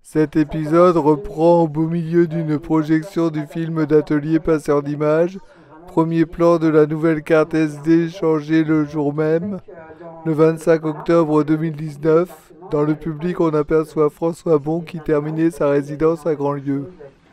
Cet épisode reprend au beau milieu d'une projection du film d'atelier Passeur d'images. Premier plan de la nouvelle carte SD changée le jour même, le 25 octobre 2019. Dans le public, on aperçoit François Bon qui terminait sa résidence à Grandlieu.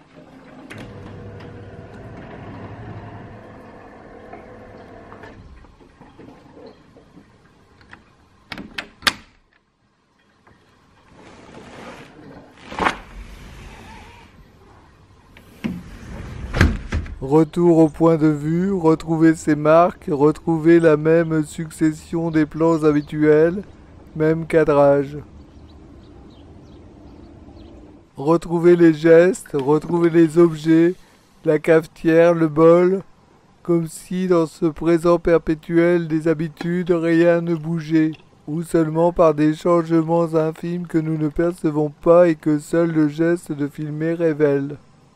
Retour au point de vue, retrouver ses marques, retrouver la même succession des plans habituels, même cadrage. Retrouver les gestes, retrouver les objets, la cafetière, le bol, comme si dans ce présent perpétuel des habitudes rien ne bougeait, ou seulement par des changements infimes que nous ne percevons pas et que seul le geste de filmer révèle.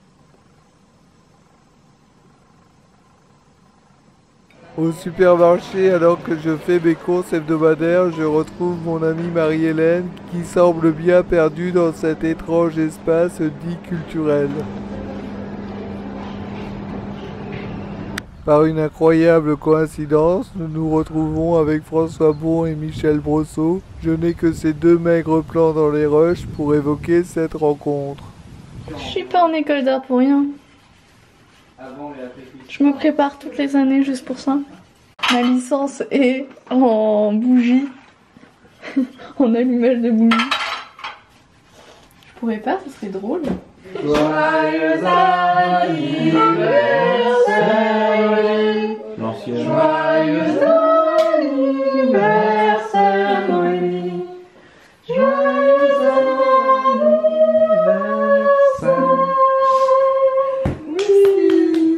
Au supermarché, alors que je fais mes courses hebdomadaires, je retrouve mon amie Marie-Hélène qui semble bien perdue dans cet étrange espace dit culturel. Par une incroyable coïncidence, nous nous retrouvons avec François Bon et Michel Brosseau. Je n'ai que ces deux maigres plans dans les rushs pour évoquer cette rencontre. Je suis pas en école d'art pour rien. Je me prépare toutes les années juste pour ça. Ma licence est en bougie, en allumage de bougie. Je pourrais pas, ce serait drôle. Joyeux anniversaire, L'ancienne. joyeux anniversaire, Noémie. Joyeux anniversaire. Oui.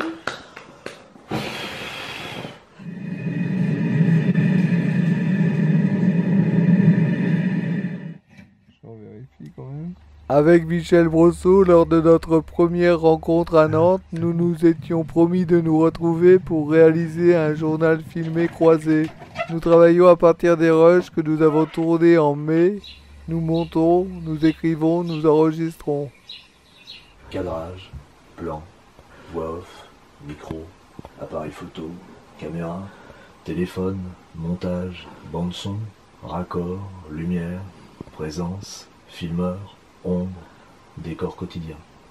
On vérifie quand même. Avec Michel Brosseau, lors de notre première rencontre à Nantes, nous nous étions promis de nous retrouver pour réaliser un journal filmé croisé. Nous travaillons à partir des rushs que nous avons tournés en mai. Nous montons, nous écrivons, nous enregistrons. Cadrage, plan, voix off, micro, appareil photo, caméra, téléphone, montage, bande son, raccord, lumière, présence, filmeur, ombre, décor quotidien.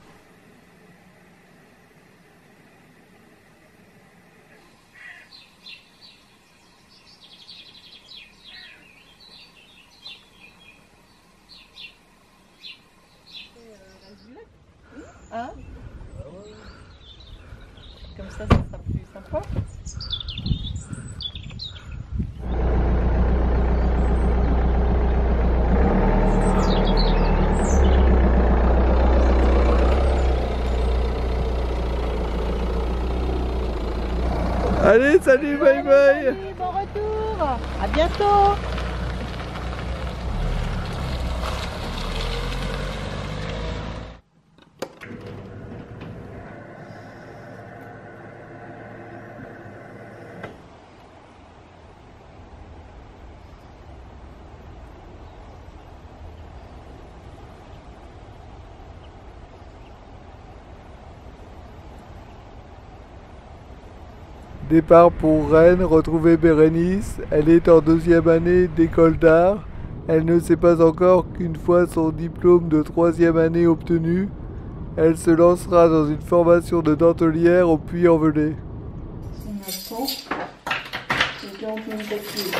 Hein? Comme ça sera plus sympa. Allez, salut, bye bye! Bon retour. À bientôt. Départ pour Rennes, retrouver Bérénice. Elle est en deuxième année d'école d'art. Elle ne sait pas encore qu'une fois son diplôme de troisième année obtenu, elle se lancera dans une formation de dentelière au Puy-en-Velay. On attend. Les 40 minutes actives.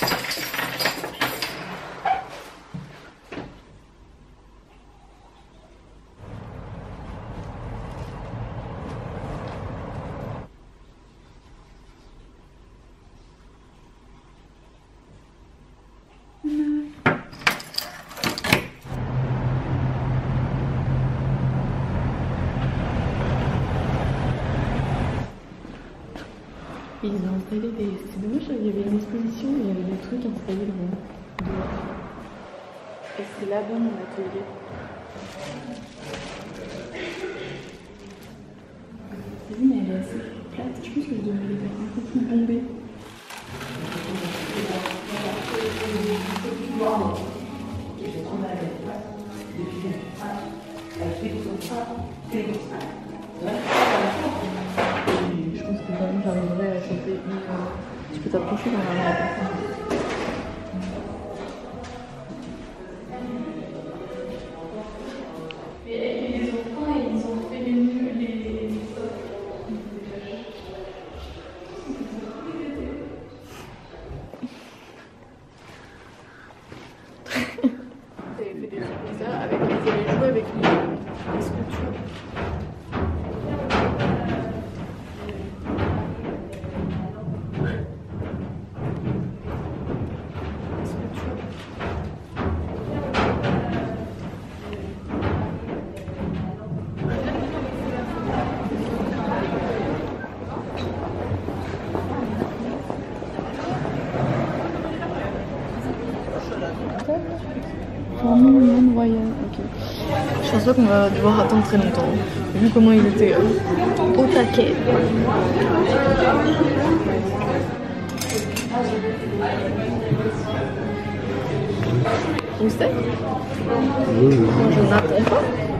Ils ont installé des... C'est dommage, il y avait une exposition, il y avait des trucs installés dehors. Et c'est là-bas mon atelier. Oui, mais elle est assez plate. Je pense que je devrais les faire un peu plus bombées. Formule Man Royal, ok. Je pense pas qu'on va devoir attendre très longtemps, vu comment il était au taquet. Où c'est? Je n'attends pas.